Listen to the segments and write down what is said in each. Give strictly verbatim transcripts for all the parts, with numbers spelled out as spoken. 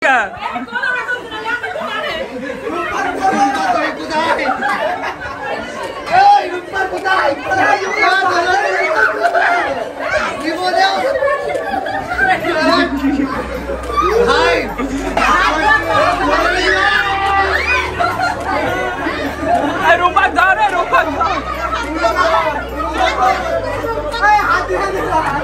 কা এই রূপা কোথায় কি বলে হাই এই রূপা ধরে রূপা এই হাতি হাতি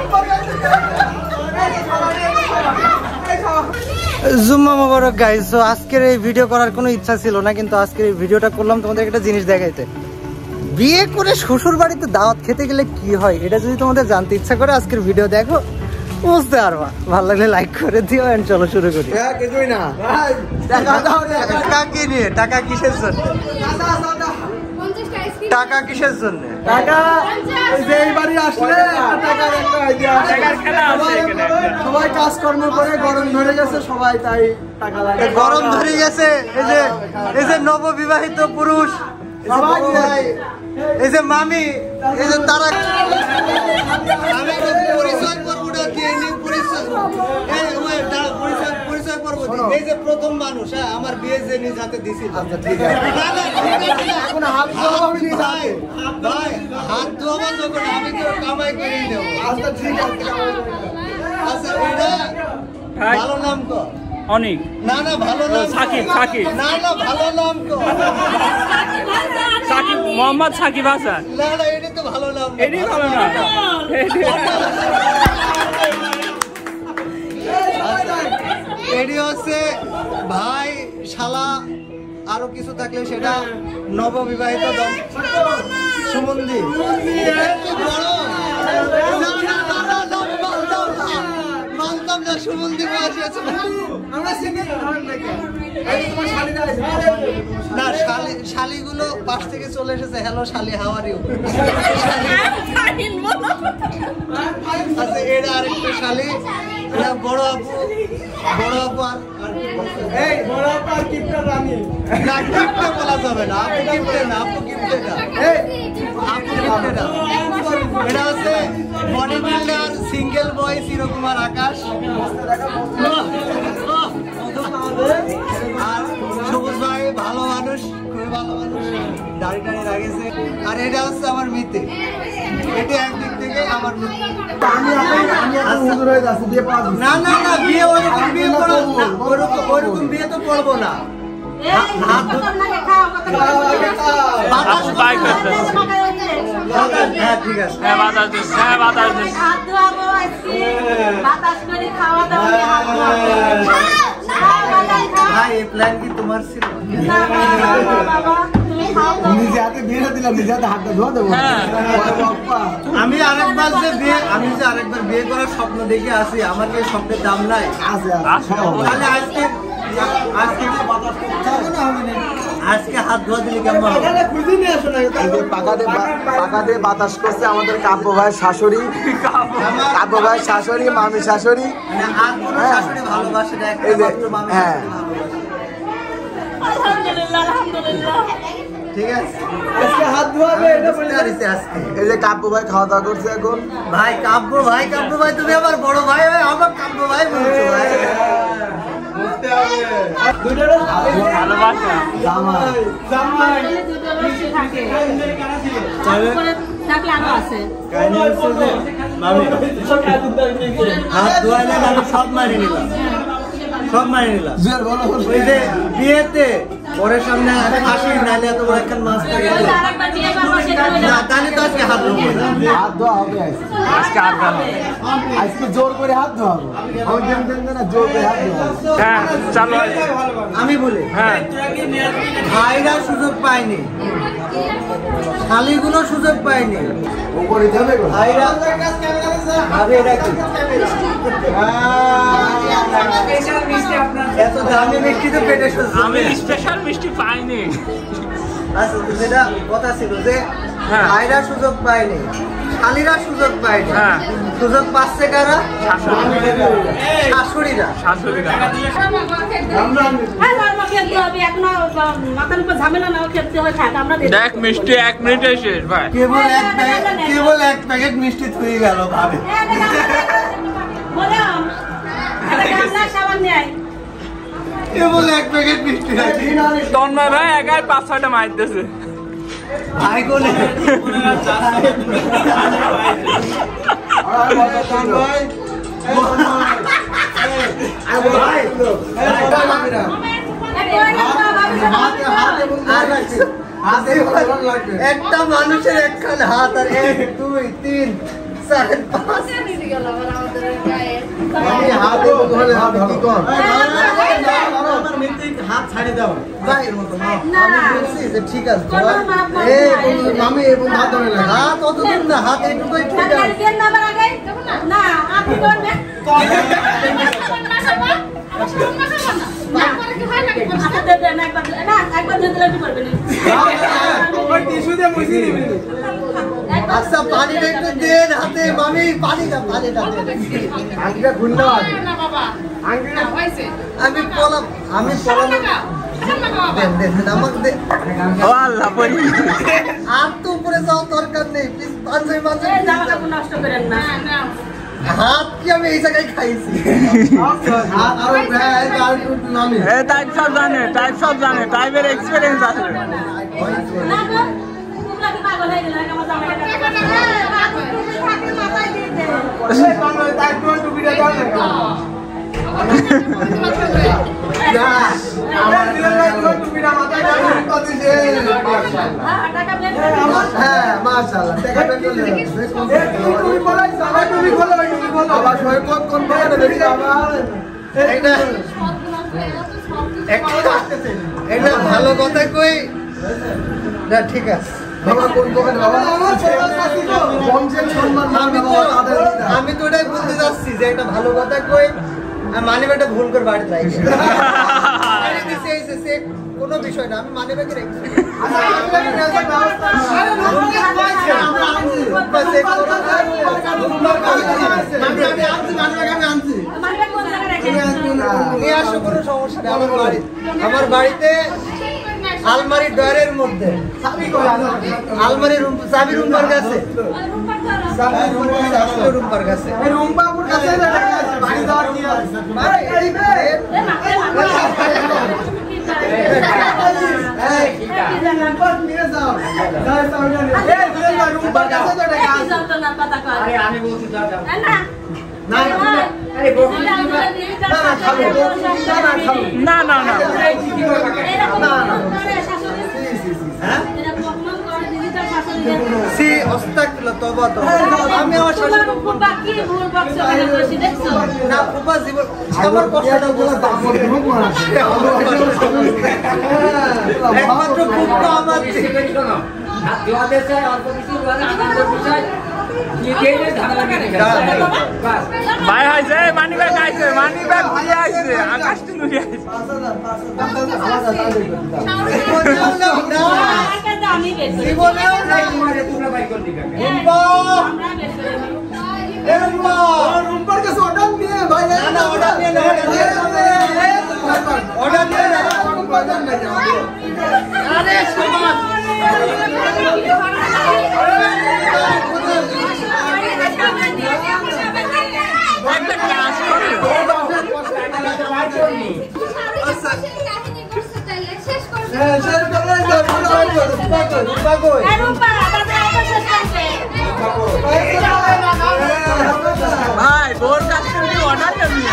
জুম্মা মোবারক গাইস। সো আজকের এই ভিডিও করার কোনো ইচ্ছা ছিল না, কিন্তু আজকের এই ভিডিওটা করলাম তোমাদের একটা জিনিস দেখাইতে। বিয়ে করে শ্বশুর বাড়িতে দাওয়াত খেতে গেলে কি হয় এটা যদি তোমাদের জানতে ইচ্ছা করে আজকের ভিডিও দেখো, বুঝতে পারবা। ভালো লাগলে লাইক করে দিও এন্ড চলো শুরু করি। কিছুই না, টাকা দাও রে। টাকা কি নিয়ে? টাকা কিসের জন্য? টাকা কিসের জন্য? টাকা এই যে এই বাড়ি আসলে টাকার একটা আইডিয়া, টাকার খেলা আছে এখানে। সবাই কাজকর্ম করে গরম ধরে গেছে, সবাই তাই টাকা লাগে। গরম ধরে গেছে এই যে এই যে নববিবাহিত পুরুষ, এই যে মামি, এই যে তারা। আমি পরিচয় করবো না, কি পরিচয় পরিচয় করবো। এই যে প্রথম মানুষ আমার বিয়ে যে নিজ হাতে দিছিল। আচ্ছা ঠিক আছে, এখন হাত ধোয়া ভাই ভাই হাত ধোয়া যখন আমি তো কামাই করে নেব। আচ্ছা ঠিক আছে। আচ্ছা এটা ভালো নাম তো অনেক। না না ভালো নাম সাকিব। সাকিব না না ভালো নাম তো সাকিব, মোহাম্মদ সাকিব হাসান। না না এটা তো ভালো নাম, এটাই ভালো না। এটি হচ্ছে ভাই শালা আরো কিছু থাকলে সেটা নববিবাহিত সুমন্দি। মানতাম না সুমন্দি না, শালি শালিগুলো পাশ থেকে চলে এসেছে। হ্যালো শালি, হাউ আর ইউ? আচ্ছা এটা আরেকটা শালি, এটা বড় আপু। বড় আপু আর এই বড় আপু আর কিপটা রানী না, কিপটা বলা যাবে না। আপু কিপটে না, আপু কিপটে না, এই আপু কিপটে না। এটা হচ্ছে বডি বিল্ডার সিঙ্গেল বয় চিরকুমার আকাশ। আর সবুজ ভাই ভালো মানুষ, খুবই ভালো মানুষ, দাড়ি টাড়ি লাগেছে। আর এটা হচ্ছে আমার মিতে, এটা একদিক থেকে আমার মিতে। না না না বিয়ে ওরকম বিয়ে করো না, ওরকম ওরকম বিয়ে তো করবো না। হ্যাঁ ঠিক আছে, হ্যাঁ বাতাস দিস, হ্যাঁ বাতাস দিস। ভাই এই প্ল্যান কি তোমার ছিল? আমি আরেকবার যে বিয়ে আমি যে আরেকবার বিয়ে করার স্বপ্ন দেখে আসি, আমার কি স্বপ্নের দাম নাই? তাহলে আজকে আজকে হাত ধোয়া দিলে কেমন হবে? পাকাতে বাতাস করছে আমাদের কাব্য ভাইয়ের শাশুড়ি, কাব্য ভাইয়ের শাশুড়ি, মামি শাশুড়ি। আর কোন শাশুড়ি ভালোবাসে না, একমাত্র মামি। হ্যাঁ আলহামদুলিল্লাহ আলহামদুলিল্লাহ ঠিক আছে, আজকে হাত ধোয়াবে এটা বলে দিয়েছে। আজকে এই যে কাব্য ভাই খাওয়া দাওয়া করছে এখন। ভাই কাব্য ভাই, কাব্য ভাই তুমি আমার বড় ভাই, আমার কাব্য ভাই বলছো ভাই। ভালোবাসা জামাই জামাই হাত ধোয়াইলে আমি সব মারি নিলাম, সব মারি নিলাম। ওই যে বিয়েতে পরের সামনে হাসি নাইলে এত বড় একটা মাছ থাকে না, তাহলে তো আজকে হাত ধোবো না। হাত ধোয়া হবে আজকে আর ভালো। আজকে জোর করে হাত ধোয়া হবে, আমার দেন দেন না জোর করে হাত ধোয়া হবে। হ্যাঁ চলো আমি বলি হ্যাঁ ভাইরা সুযোগ পায়নি, শালিগুলো সুযোগ পায়নি, উপরে যাবে গো ভাইরা ভাবে এটা কি এত দামি মিষ্টি তো পেটে সহ্য। আমি স্পেশাল মিষ্টি পাইনি। আচ্ছা যেটা কথা ছিল যে হ্যাঁ। ভাইরা সুযোগ পায়নি, শালিরা সুযোগ পায়নি, হ্যাঁ। সুযোগ পাচ্ছে কারা? শাশুড়িরা। শাশুড়িরা। দেখ মিষ্টি এক মিনিটে শেষ ভাই। কেবল এক প্যাকেট কেবল এক প্যাকেট মিষ্টি থুই গেল ভাবে। কেবল এক প্যাকেট মিষ্টি তন্ময় ভাই একাই পাঁচ ছয়টা মারতেছে ভাই কোলে একটা মানুষের একখান হাত আর এক দুই তিন চার পাঁচ হাত ছাড়ি দাও ঠিক আছে হাত অতদিন না হাত এইটুকুই ঠিক আছে আচ্ছা পানিটা একটু দেন হাতে মামি পানিটা পানিটা আঙ্গিটা ঘুরনা আমি পলাম আমি পলাম দেন দেন আমাকে দে ও আল্লাহ পরি আর তো উপরে যাওয়ার দরকার নেই প্লিজ পাঁচই পাঁচই নষ্ট করেন না হাত কি আমি এই জায়গায় খাইছি হাত আর ভাই আর একটু নামি এ টাইপ সব জানে টাইপ সব জানে টাইপের এক্সপেরিয়েন্স আছে না গো তোমরা কি পাগল হয়ে গেলে আমার জামাটা থাকে মাথায় দিয়ে দে এই বাংলা টাইপ করে টুপিটা দাও না না আমার দিলে টুপিটা মাথায় দাও কত দে হ্যাঁ টাকা প্লেট হ্যাঁ মাশাআল্লাহ টাকাটা চলে যাবে তুমি বলাই সারা তুমি বলো তুমি বলো আবার সবাই কোন কোন বলে দেখি আবার এটা এটা ভালো কথা কই না ঠিক আছে বাবা কোন দোকানে বাবা আমার বংশের সম্মান আমি তো আমি তো এটাই বলতে যাচ্ছি যে একটা ভালো কথা কই আমি মানি ব্যাগটা ভুল করে বাড়িতে রাখি আরে দিছে এইসে সে কোনো বিষয় না আমি মানি ব্যাগে রেখেছি নিয়ে আসো কোনো সমস্যা নেই আমার বাড়ি আমার বাড়িতে আলমারির ডয়ারের মধ্যে আলমারির রুম চাবি রুমবার কাছে চাবি রুমবার কাছে রুমবাবুর কাছে বাড়ি যাওয়ার কি আছে আমি বলছি না না না না সি অস্তাগফিরুল্লাহ তওবা তওবা আমি আমার শাশুড়ি বাকি ভুল বক্স করে বসি দেখছো না ফুপা জীবন আমার কষ্টটা বলতে একমাত্র ফুপা আমার ভাই হয়েছে মানি ব্যাগ আইছে মানি ব্যাগ ভুলে আইছে আকাশ তুলে আইছে আমি বেশ জীবনেও নাই তোমরা বাই কোন দিকে ফুপা আমরা বেশ করে এ ফুপা রুমবার কাছে অর্ডার নিয়ে ভাই না না অর্ডার নিয়ে না অর্ডার নিয়ে না আরে সমাজ একটা কাজ করে ভাই বোর কাছ থেকে অর্ডার করবি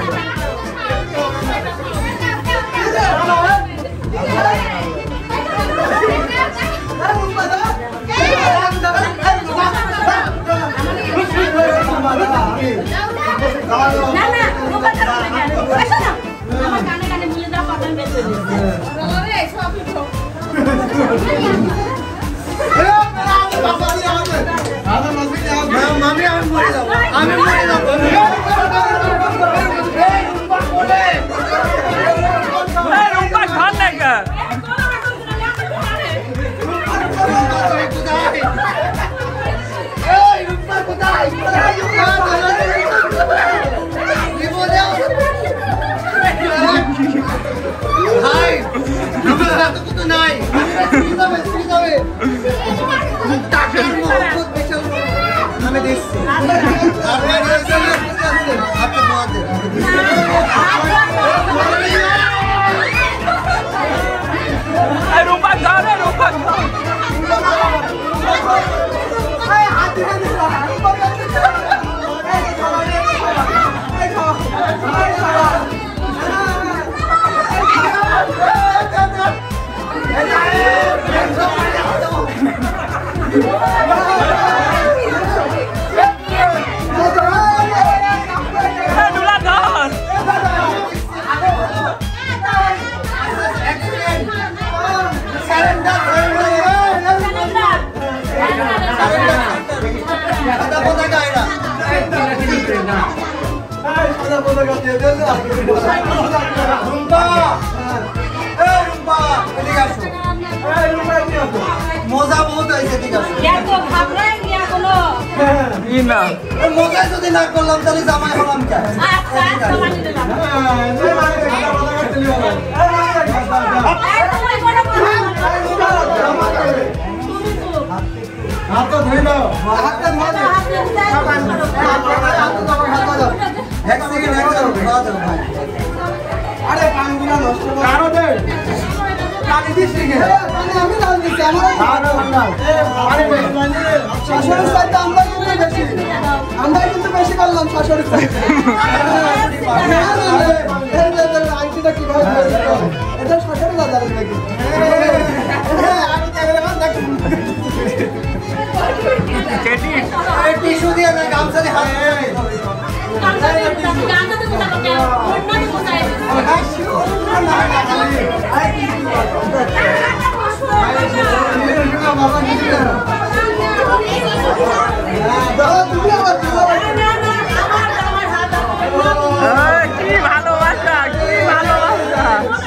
না না ওটা না আসো না আমার কানে কানে বলে দাও পাবেন বেশ করে ওরে সবই তো মামি আমি মরে যাবো আমি মরে যাবো রুম্পা খান না ভাই আমার হাতে তো নাই টাকার মহব্বত বিশাল আমি দিচ্ছি আপনার হাতে দোয়া দেন পতাকা দিয়ে দেন রুম্পা এই রুম্পা এদিকে আসো এই রুম্পা এদিকে আসো মজা বহুত হইছে এদিকে আসো এত ঘাবড়ায় গিয়া কোনো কি না এই মজা যদি না করলাম তাহলে জামাই হলাম কে আচ্ছা আচ্ছা মানি দিলাম হ্যাঁ এই মানে খাতা পতাকা চলে গেল এই মানে খাতা এই তোমার বড় কথা হাত ধরে নাও হাতটা ধরে এক সেকেন্ড এক সেকেন্ড আরে পানগুলা নষ্ট করে কারো দে পানি দিস নি পানি আমি লাল দিছি আমার আরে বাংলা আরে শাশুড়ির সাথে আমরা কিন্তু বেশি আমরা কিন্তু বেশি করলাম শাশুড়ির সাথে আইটিটা কি ভাই এটা শাশুড়ি না জানেন নাকি হ্যাঁ আমি দেখলে বাদ দেখি কেটি এই টিস্যু দিয়ে না গামছা দিয়ে হাত গামছা দিয়ে গামছা দিয়ে মুছা করতে ওড়না দিয়ে মুছাই কি ভালোবাসা কি ভালোবাসা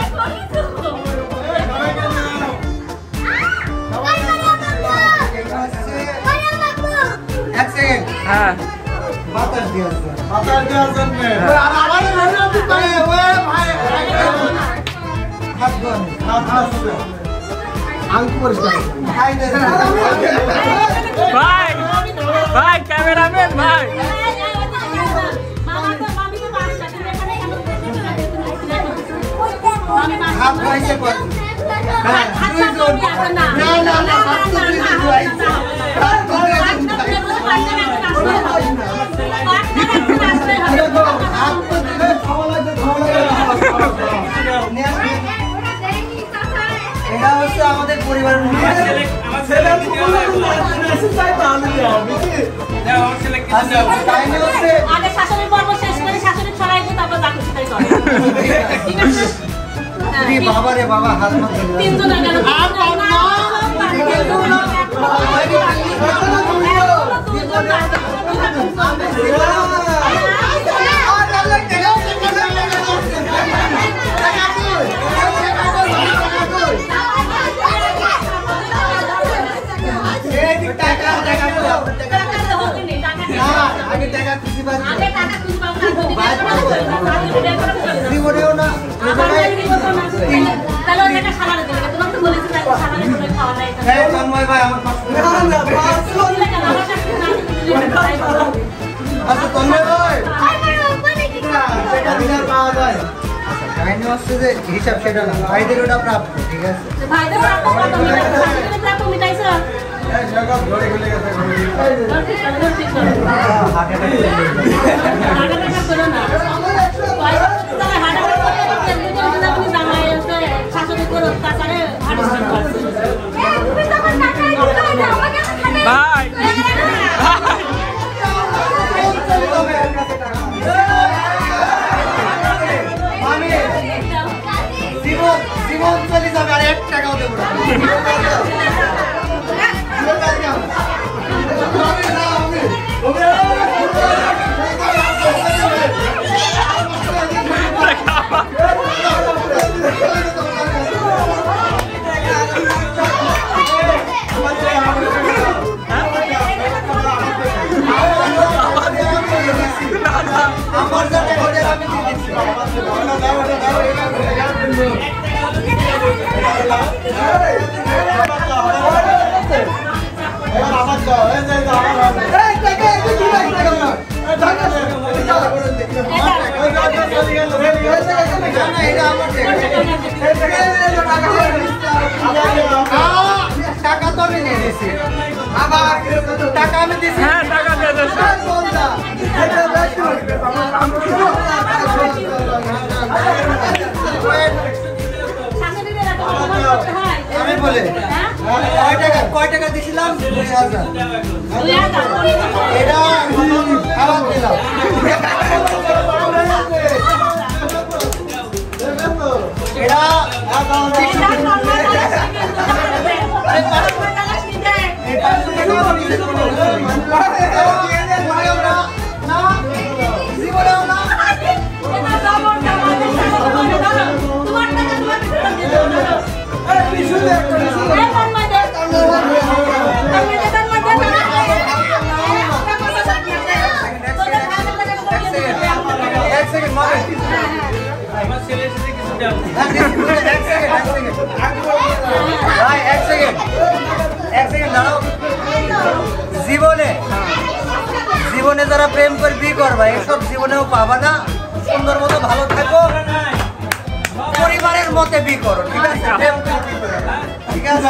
এক সেকেন্ড হ্যাঁ বাতাস দিয়ে আছে বাতাস দেওয়ার জন্য আর আমাদের রইল কি ভাই ওই ভাই হাত ধরে হাত ধরে আঙ্কু পরিষ্কার ভাই দে ভাই ভাই ক্যামেরাম্যান ভাই মামা তো মামি তো পারে না তুমি এখানে কেন হাত ধরেছে কত হ্যাঁ হাত ধরে আসে না না না না হাত ধরে দিই হাত ধরে এটা হচ্ছে আমাদের পরিবারের আগে শাশুড়ি পর্ব শেষ করে শাশুড়ি ছড়াই দিয়ে তারপর যা খুশি তাই করে ঠিক আছে বাবা রে বাবা হাত তিনজন গেল আগে টাকা খুশি পাচ্ছি আগে টাকা খুশি না তাহলে ওই একটা সালারে দেবে তোমার তো বলেছি তাই সালারে করে খাওয়া যায় হ্যাঁ তন্ময় ভাই আমার পাশে আচ্ছা তন্ময় ভাই সেটা দিলে পাওয়া যায় কাহিনী হচ্ছে যে হিসাব সেটা না ভাইদের ওটা প্রাপ্য ঠিক আছে ভাইদের প্রাপ্য কত মিটাইছো শাশুড়ি প্রাপ্য মিটাইছো এই জায়গা ধরে গেলে গেছে ঠিক করে হাতে টাকা করো না তাহলে হাতে টাকা করে তেল দিতে হবে তুমি জামাই আছে শাশুড়ি করো তাছাড়া হাতে টাকা করছো তুমি তো আমার টাকা দিতে না আমাকে খাতে ভাই আমি জীবন জীবন চলে যাবে আর এক টাকাও দেবো না আমার সাথে ওদের আমি দিচ্ছি টাকা তো আমি নিয়ে দিয়েছি আবার টাকা আমি দিয়েছি হ্যাঁ টাকা দিয়ে দেন আমি বলে কয় টাকা কয় টাকা দিয়েছিলাম দুই হাজার এটা খাবার দিলাম এটা জীবনে ভাই এক সেকেন্ড এক সেকেন্ড দাঁড়াও। জীবনে জীবনে যারা প্রেম করে বিয়ে করবা এসব জীবনেও পাবা না। সুন্দর মতো ভালো থাকো, পরিবারের মতে বিয়ে করো, ঠিক আছে? প্রেম করে বিয়ে করো না, ঠিক আছে?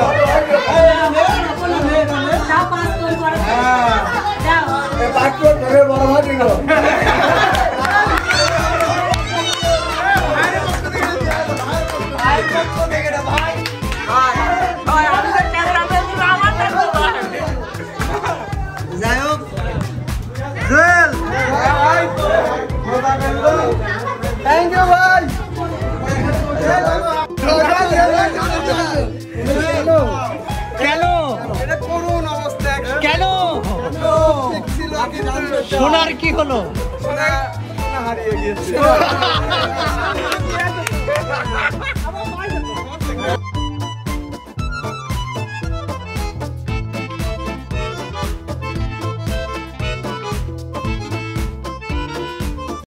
যাই হোক জুয়েল, থ্যাংক ইউ ভাই। কেন এটা করুন অবস্থা, কেন সোনার কি হলো? হারিয়ে গিয়েছে।